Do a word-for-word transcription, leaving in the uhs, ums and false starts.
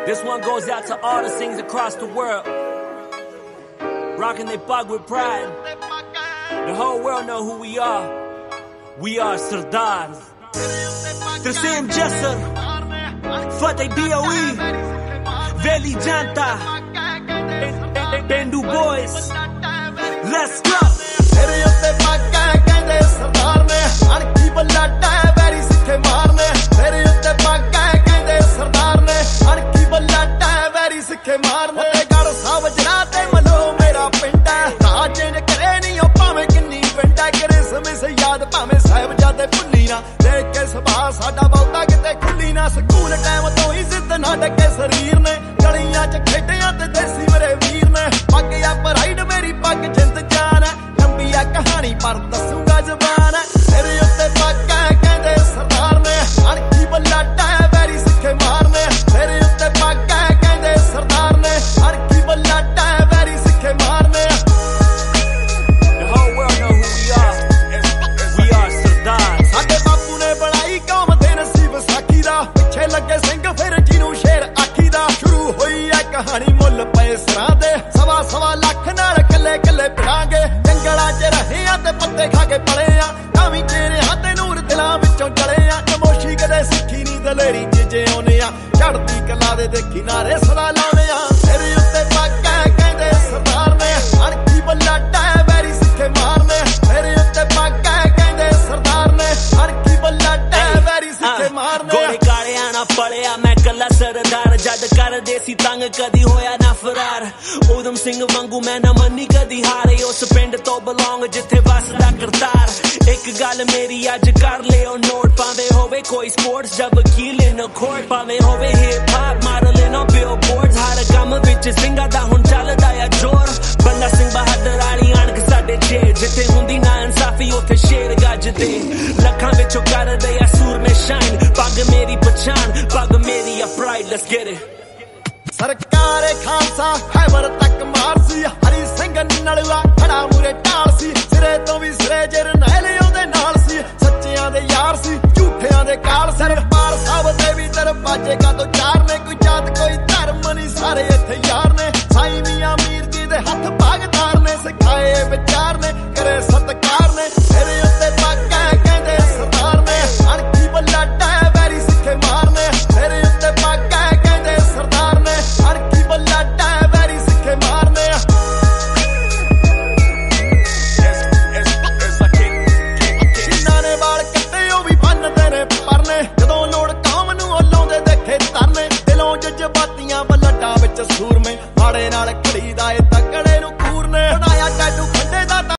This one goes out to all the singers across the world, rocking their bug with pride. The whole world know who we are. We are Sardars. Terceiro Jesser, Fateh B O E, Veli Janta, Bendu Boys. Let's go. तेरे उत्ते पाका कहंदे सरदार ने अणखी बल्लाटा vary सिक्खे मारने तेरे उत्ते पाका कहंदे सरदार ने अणखी बल्लाटा वैरी सिक्खे मारने गढ़ साहब जरा ते मलो मेरा पिंड है राजे ने करे नहीं ओ भावें किन्नी पिंड है करे समय से याद भावें साहिबजादे भुल्ली ना देख के सुभा साडा बहुता किते खुली ना स्कूल टाइम तो ही जिद ना डके शरीर ने गलियां च खेडियां ते देसी मेरे वीर ने पग या पराइड मेरी पग जिंद जान है कहानी पर दसूंगा जबान तेरे उत्ते पाका कहंदे सरदार ने अणखी बल्लाटा वैरी सिक्खे मारने तेरे उत्ते पाका कहंदे सरदार ने अणखी बल्लाटा वैरी सिक्खे मारने The whole world know who we are. We are Sardars. साडे बापू ने बनाई कौम दे नसीब साखी दा पिछे लगे सिंह फिर जिनू शेर आखी दा शुरू होई है कहानी मुੱਲ पए सरां दे सवा सवा लख नाल कल्ले कल्ले पिरांगे जंगलां च रहे आ ते पत्ते खा के पले आ कावी तेरे हाथे नूर दिलां विचों जले आ नमोशी कदे सिੱਖੀ नहीं दलेरी जिजे आउने आ चढ़दी कला दे देखी नारे सदा लाउने आ तेरे उत्ते पाका कहंदे सरदार ने अणखी बल्लाटा वैरी सिक्खे मारने तेरे उत्ते पाका कहंदे सरदार ने अणखी बल्लाटा वैरी सिक्खे मारने गोरे काले आना पड़िया मैं कला सरदार जद कर देसी तंग कदी होया ना फरार उधम सिंह वांगू मैं ना मन्नी कदी हारे उस पिंड तो बिलोंग जिथे वसदा करतार एक गल मेरी अज कर लियो नोट पावे होवे कोई स्पोर्ट्स जब वकील इन कोर्ट पावे होवे hip hop model in billboards हर काम विच सिंगा दा हुण चलदा या जोर बंदा सिंह बहादुर वाली अणख साडे छे जिथे हुंदी ना इंसाफी उथे शेर गजदे लखां विचों करदे आ सूर में शाइन पग मेरी पहचान पग मेरी आ प्राइड लेट्स गेट इट सरकारे खालसा हैबर तक मारसी हरी सिंह नलवा खड़ा मूरे ढाल सी सिरे तो भी सिरे जरनैल ਉਹਦੇ ਨਾਲ ਸੀ ਸੱਚਿਆਂ ਦੇ ਯਾਰ ਸੀ ਝੂਠਿਆਂ ਦੇ ਕਾਲ ਸਰਪਾਲ ਸਾਹਿਬ ਦੇ ਵੀ ਦਰਵਾਜ਼ੇ ਕਾ ਤੋਂ ਚਾਰ ਨੇ ਕੋਈ ਜਾਤ ਕੋਈ ਧਰਮ ਨਹੀਂ ਸਾਰੇ ਇੱਥੇ ਯਾਰ ਨੇ ਸਾਈਂ ਮੀਆਂ ਮੀਰ ਜੀ ਦੇ ਹੱਥ ਬਾਗਦਾਰ ਨੇ ਸਿਖਾਏ ਵਿਚਾਰ ਨੇ ਕਰੇ ਸਤਕਾਰ ਨੇ ਤੇਰੇ ਉੱਤੇ ਪਾਕਾ ਕਹਿੰਦੇ ਸਰਦਾਰ ਨੇ ਅਣਖੀ ਬल्लाटा ਵੈਰੀ ਸਿੱਖੇ ਮਾਰਨੇ ਤੇਰੇ ਉੱਤੇ ਪਾਕਾ ਕਹਿੰਦੇ ਸਰਦਾਰ ਨੇ ਅਣਖੀ बल्लाटा वैरी सिक्खे मारने जिन्हां ने वाल कट्टे ओ भी बनदे ने परने जदों लोड़ कौम नूं ओ लाउंदे देखे तरने दिलों जज्बातियां बल्लटां विच सूरमे माड़े नाल खड़ीदा ए तकड़े